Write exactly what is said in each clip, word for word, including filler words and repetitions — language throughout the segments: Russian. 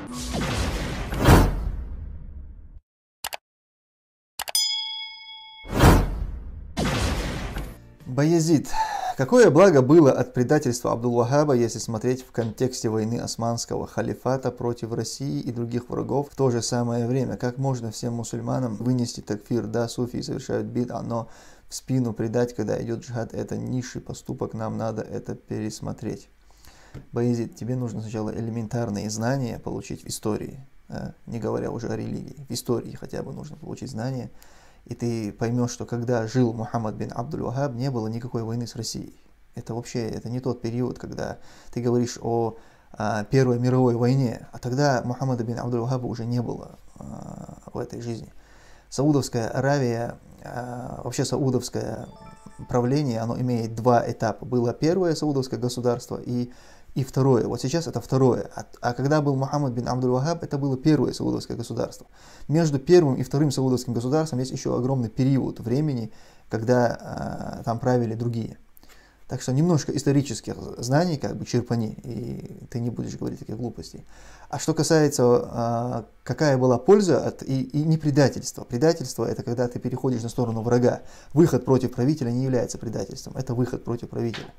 Баязид. Какое благо было от предательства Абдул-Вахаба, если смотреть в контексте войны османского халифата против России и других врагов в то же самое время? Как можно всем мусульманам вынести такфир? Да, суфии совершают бид'а, но в спину предать, когда идет джихад, это низший поступок, нам надо это пересмотреть. Баязид, тебе нужно сначала элементарные знания получить в истории, не говоря уже о религии. В истории хотя бы нужно получить знания. И ты поймешь, что когда жил Мухаммад бин Абдуль-Вахаб, не было никакой войны с Россией. Это вообще это не тот период, когда ты говоришь о, о Первой мировой войне. А тогда Мухаммада бин Абдуль-Вахаба уже не было а, в этой жизни. Саудовская Аравия, а, вообще саудовское правление, оно имеет два этапа. Было первое саудовское государство и И второе. Вот сейчас это второе. А, а когда был Мухаммад бин Абдуль-Вахаб, это было первое саудовское государство. Между первым и вторым саудовским государством есть еще огромный период времени, когда а, там правили другие. Так что немножко исторических знаний как бы черпани, и ты не будешь говорить таких глупостей. А что касается, а, какая была польза от, и, и не предательство. Предательство – это когда ты переходишь на сторону врага. Выход против правителя не является предательством, это выход против правителя.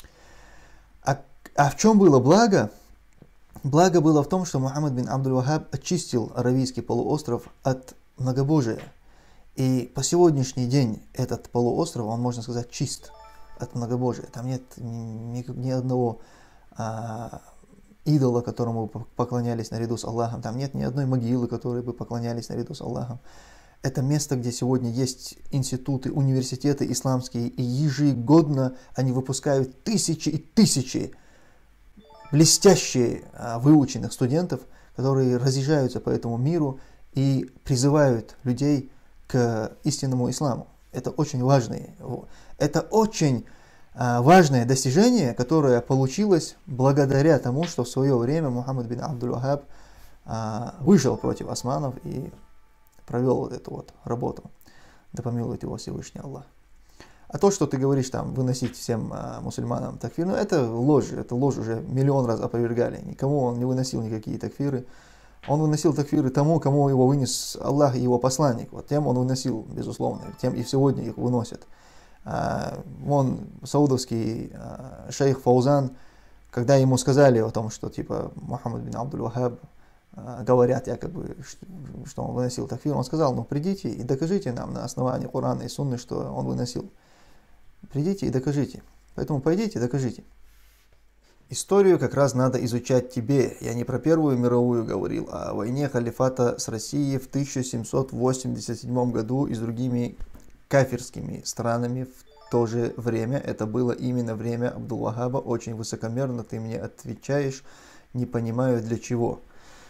А А в чем было благо? Благо было в том, что Мухаммад бин Абдуль-Вахаб очистил Аравийский полуостров от многобожия. И по сегодняшний день этот полуостров, он, можно сказать, чист от многобожия. Там нет ни, ни одного а, идола, которому бы поклонялись наряду с Аллахом. Там нет ни одной могилы, которой бы поклонялись наряду с Аллахом. Это место, где сегодня есть институты, университеты исламские, и ежегодно они выпускают тысячи и тысячи блестящие, выученных студентов, которые разъезжаются по этому миру и призывают людей к истинному исламу. Это очень важное, это очень важное достижение, которое получилось благодаря тому, что в свое время Мухаммад бин Абдуль-Вахаб вышел против османов и провел вот эту вот работу. Да помилует его Всевышний Аллах. А то, что ты говоришь, там, выносить всем а, мусульманам такфир, ну это ложь, это ложь уже миллион раз опровергали. Никому он не выносил никакие такфиры. Он выносил такфиры тому, кому его вынес Аллах и его посланник. Вот тем он выносил, безусловно, тем и сегодня их выносят. А, вон саудовский а, шейх Фаузан, когда ему сказали о том, что типа Мухаммад бин Абдуль-Вахаб, говорят якобы, что он выносил такфир, он сказал: ну придите и докажите нам на основании Корана и Сунны, что он выносил. Придите и докажите. Поэтому пойдите и докажите. Историю как раз надо изучать тебе. Я не про Первую мировую говорил, а о войне халифата с Россией в тысяча семьсот восемьдесят седьмом году и с другими кафирскими странами в то же время. Это было именно время Абдул-Вахаба. Очень высокомерно ты мне отвечаешь, не понимаю для чего.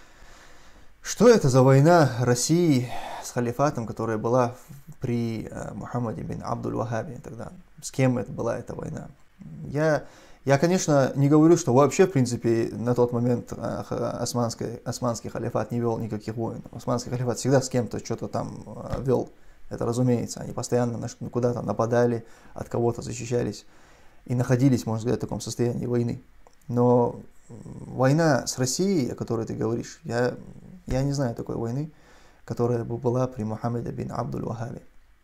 Что это за война России с халифатом, которая была при э, Мухаммаде бин Абдуль-Вахабе тогда? С кем это была эта война? Я, я, конечно, не говорю, что вообще, в принципе, на тот момент э, османский, османский халифат не вел никаких войн. Османский халифат всегда с кем-то что-то там э, вел. Это разумеется. Они постоянно куда-то нападали, от кого-то защищались и находились, можно сказать, в таком состоянии войны. Но война с Россией, о которой ты говоришь, я... Я не знаю такой войны, которая бы была при Мухаммаде бин Абдуль-Вахабе.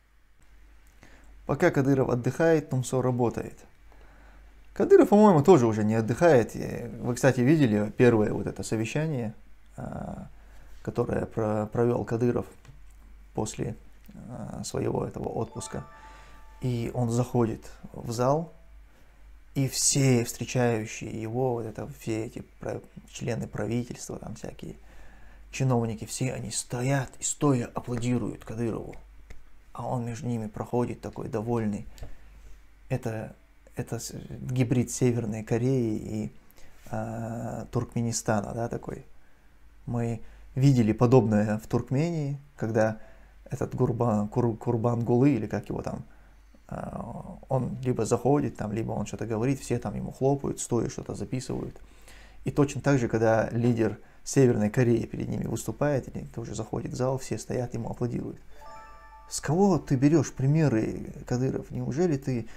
Пока Кадыров отдыхает, Тумсо работает. Кадыров, по-моему, тоже уже не отдыхает. Вы, кстати, видели первое вот это совещание, которое провел Кадыров после своего этого отпуска. И он заходит в зал, и все встречающие его, вот это, все эти члены правительства, там всякие чиновники, все они стоят и стоя аплодируют Кадырову, а он между ними проходит такой довольный. Это, это гибрид Северной Кореи и э, Туркменистана, да, такой. Мы видели подобное в Туркмении, когда этот Гурбан, Кур, Курбангулы, или как его там, э, он либо заходит там, либо он что-то говорит, все там ему хлопают, стоя что-то записывают. И точно так же, когда лидер Северной Кореи перед ними выступает, или тоже заходит в зал, все стоят, ему аплодируют. С кого ты берешь примеры, Кадыров? Неужели ты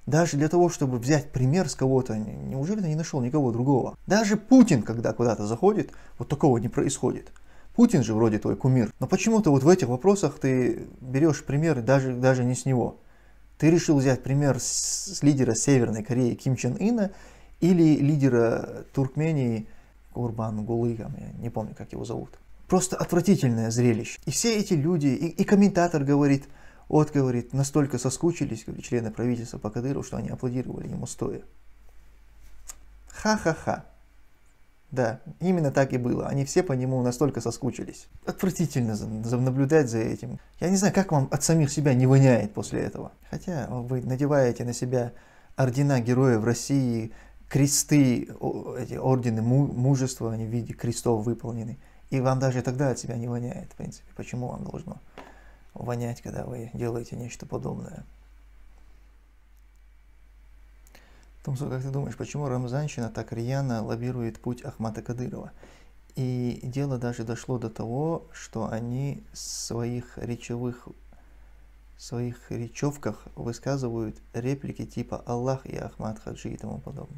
Даже для того, чтобы взять пример с кого-то, неужели ты не нашел никого другого? Даже Путин, когда куда-то заходит, вот такого не происходит. Путин же вроде твой кумир. Но почему-то вот в этих вопросах ты берешь примеры даже, даже не с него. Ты решил взять пример с, с лидера Северной Кореи Ким Чен Ына или лидера Туркмении Гурбангулы, я не помню, как его зовут. Просто отвратительное зрелище. И все эти люди, и, и комментатор говорит, вот, говорит, настолько соскучились, говорит, члены правительства по Кадырову, что они аплодировали ему стоя. Ха-ха-ха. Да, именно так и было. Они все по нему настолько соскучились. Отвратительно за, за, наблюдать за этим. Я не знаю, как вам от самих себя не воняет после этого. Хотя вы надеваете на себя ордена Героев России, кресты, эти ордены мужества, они в виде крестов выполнены. И вам даже тогда от себя не воняет, в принципе. Почему вам должно вонять, когда вы делаете нечто подобное? Тумсо, как ты думаешь, почему рамзанщина так рьяно лоббирует путь Ахмата Кадырова? И дело даже дошло до того, что они в своих речевых, в своих речевках высказывают реплики типа «Аллах» и «Ахмад Хаджи» и тому подобное.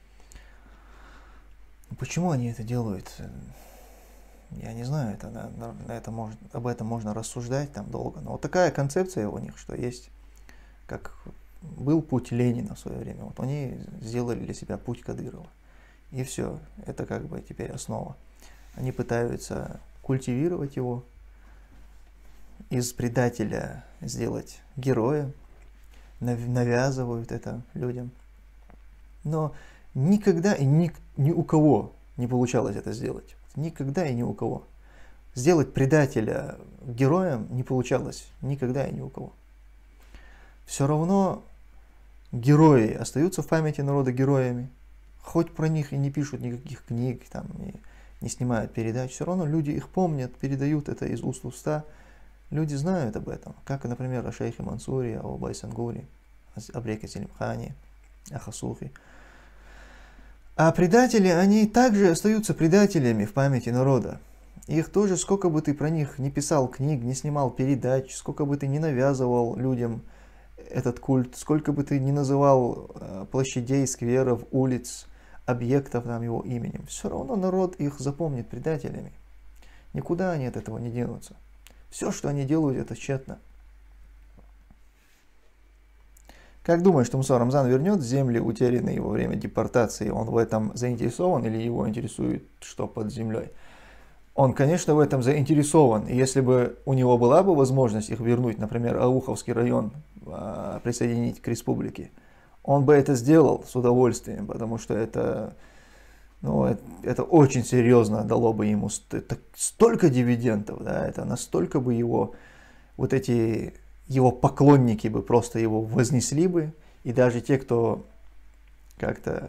Почему они это делают? Я не знаю, это, на, на это можно, об этом можно рассуждать там долго. Но вот такая концепция у них, что есть, как был путь Ленина в свое время. Вот они сделали для себя путь Кадырова. И все, это как бы теперь основа. Они пытаются культивировать его, из предателя сделать героя, навязывают это людям. Но никогда и ни, ни у кого не получалось это сделать. Никогда и ни у кого. Сделать предателя героем не получалось никогда и ни у кого. Все равно герои остаются в памяти народа героями. Хоть про них и не пишут никаких книг, там, не, не снимают передач, все равно люди их помнят, передают это из уст в уста. Люди знают об этом. Как, например, о шейхе Мансуре, о Байсангуре, о Бреке Селимхане, о Хасухе. А предатели, они также остаются предателями в памяти народа. Их тоже, сколько бы ты про них не писал книг, не снимал передач, сколько бы ты не навязывал людям этот культ, сколько бы ты не называл площадей, скверов, улиц, объектов там его именем, все равно народ их запомнит предателями. Никуда они от этого не денутся. Все, что они делают, это тщетно. Как думаешь, Тумсо, Рамзан вернет земли, утерянные во время депортации? Он в этом заинтересован или его интересует, что под землей? Он, конечно, в этом заинтересован. И если бы у него была бы возможность их вернуть, например, Ауховский район а, присоединить к республике, он бы это сделал с удовольствием, потому что это, ну, это, это очень серьезно дало бы ему столько дивидендов, да, это настолько бы его, вот эти... его поклонники бы просто его вознесли бы, и даже те, кто как-то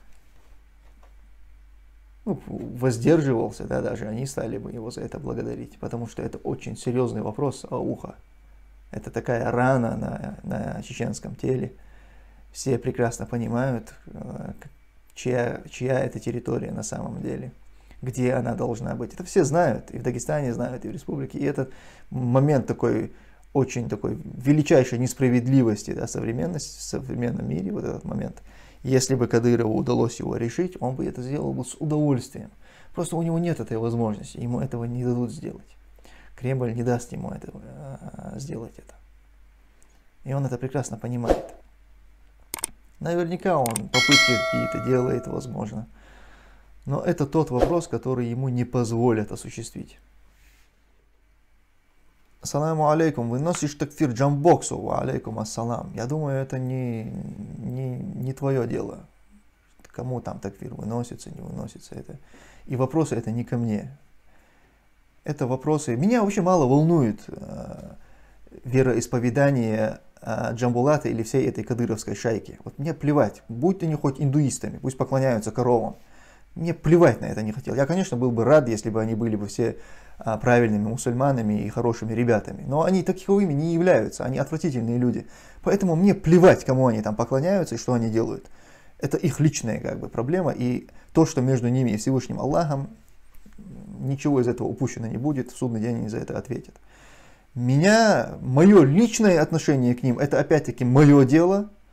ну, воздерживался, да, даже они стали бы его за это благодарить, потому что это очень серьезный вопрос Ауха. Это такая рана на, на чеченском теле. Все прекрасно понимают, чья, чья это территория на самом деле, где она должна быть. Это все знают, и в Дагестане знают, и в республике. И этот момент такой... очень такой величайшей несправедливости, да, современности, в современном мире, вот этот момент. Если бы Кадырову удалось его решить, он бы это сделал бы с удовольствием. Просто у него нет этой возможности, ему этого не дадут сделать. Кремль не даст ему этого, а, сделать это. И он это прекрасно понимает. Наверняка он попытки какие-то делает, возможно. Но это тот вопрос, который ему не позволят осуществить. Ассаламу алейкум, выносишь такфир Джамбоксу, ва алейкум ассалам. Я думаю, это не, не, не твое дело. Кому там такфир выносится, не выносится. Это. И вопросы это не ко мне. Это вопросы... Меня вообще мало волнует э, вероисповедание э, Джамбулата или всей этой кадыровской шайки. Вот мне плевать, будь они хоть индуистами, пусть поклоняются коровам. Мне плевать на это не хотел. Я, конечно, был бы рад, если бы они были бы все а, правильными мусульманами и хорошими ребятами. Но они таковыми не являются. Они отвратительные люди. Поэтому мне плевать, кому они там поклоняются и что они делают. Это их личная как бы проблема. И то, что между ними и Всевышним Аллахом, ничего из этого упущено не будет. В судный день они за это ответят. Меня, мое личное отношение к ним, это опять-таки мое дело.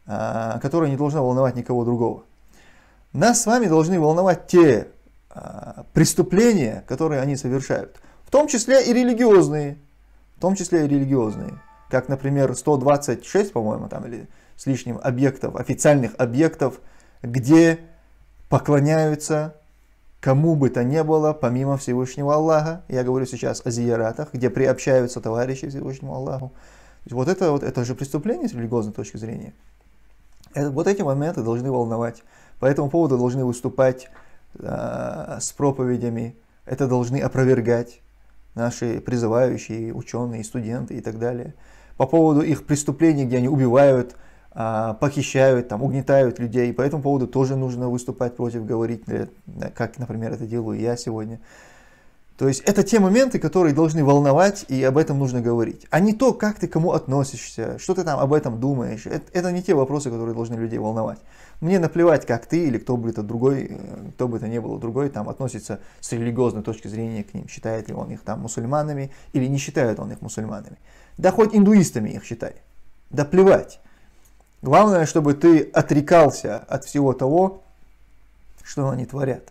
которая не должна волновать никого другого. Нас с вами должны волновать те преступления, которые они совершают, в том числе и религиозные, в том числе и религиозные, как, например, сто двадцать шесть, по-моему, там или с лишним объектов, официальных объектов, где поклоняются кому бы то ни было, помимо Всевышнего Аллаха. Я говорю сейчас о зияратах, где приобщаются товарищи Всевышнему Аллаху. Вот это, вот это же преступление с религиозной точки зрения. Это, вот эти моменты должны волновать. По этому поводу должны выступать э, с проповедями. Это должны опровергать наши призывающие, ученые, студенты и так далее. По поводу их преступлений, где они убивают, похищают, там, угнетают людей. По этому поводу тоже нужно выступать против, говорить, как, например, это делаю я сегодня. То есть это те моменты, которые должны волновать, и об этом нужно говорить. А не то, как ты к кому относишься, что ты там об этом думаешь. Это, это не те вопросы, которые должны людей волновать. Мне наплевать, как ты или кто бы это другой, кто бы это ни был другой, там относится с религиозной точки зрения к ним. Считает ли он их там мусульманами или не считает он их мусульманами. Да хоть индуистами их считай. Да плевать. Главное, чтобы ты отрекался от всего того, что они творят.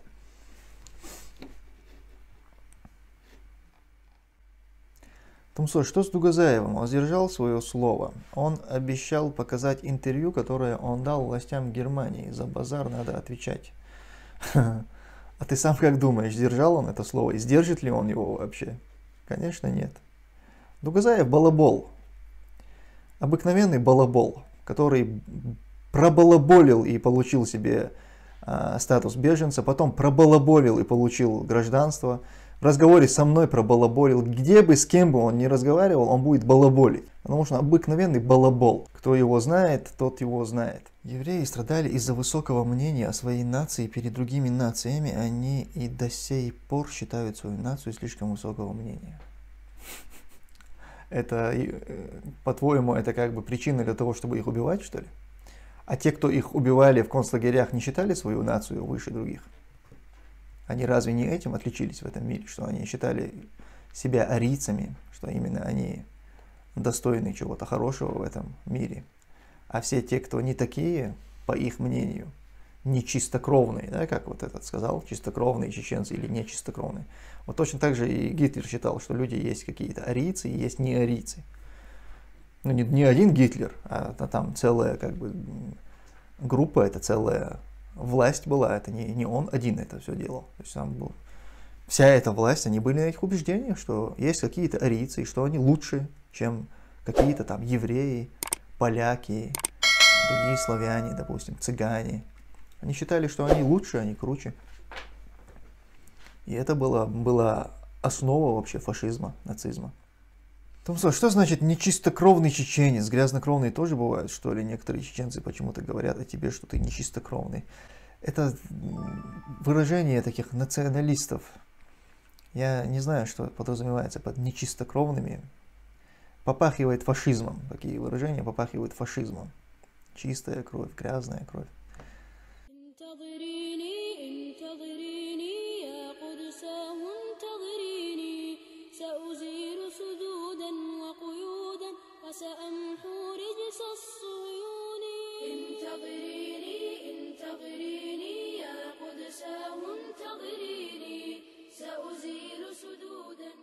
Тумсо, что с Дугазаевым? Он сдержал свое слово. Он обещал показать интервью, которое он дал властям Германии. За базар надо отвечать. А ты сам как думаешь, сдержал он это слово? И сдержит ли он его вообще? Конечно, нет. Дугазаев балабол. Обыкновенный балабол, который пробалаболил и получил себе э, статус беженца, потом пробалаболил и получил гражданство. В разговоре со мной пробалаболил. Где бы, с кем бы он ни разговаривал, он будет балаболить. Потому что он обыкновенный балабол. Кто его знает, тот его знает. Евреи страдали из-за высокого мнения о своей нации перед другими нациями. Они и до сей пор считают свою нацию слишком высокого мнения. Это, по-твоему, это как бы причина для того, чтобы их убивать, что ли? А те, кто их убивали в концлагерях, не считали свою нацию выше других? Они разве не этим отличились в этом мире, что они считали себя арийцами, что именно они достойны чего-то хорошего в этом мире? А все те, кто не такие, по их мнению, не чистокровные, да, как вот этот сказал, чистокровные чеченцы или не чистокровные. Вот точно так же и Гитлер считал, что люди есть какие-то арийцы и есть не арийцы. Ну, не, не один Гитлер, а, а там целая как бы группа, это целая власть была, это не, не он один это все делал. То есть там был, вся эта власть, они были на этих убеждениях, что есть какие-то арийцы, и что они лучше, чем какие-то там евреи, поляки, другие славяне, допустим, цыгане. Они считали, что они лучше, они круче. И это была, была основа вообще фашизма, нацизма. Томсо, что значит нечистокровный чеченец? Грязнокровные тоже бывают, что ли? Некоторые чеченцы почему-то говорят о тебе, что ты нечистокровный. Это выражение таких националистов. Я не знаю, что подразумевается под нечистокровными. Попахивает фашизмом. Такие выражения попахивают фашизмом. Чистая кровь, грязная кровь. سأمحو رجس الصهيون انتظريني انتظريني يا قدساه انتظريني سأزيل سدودا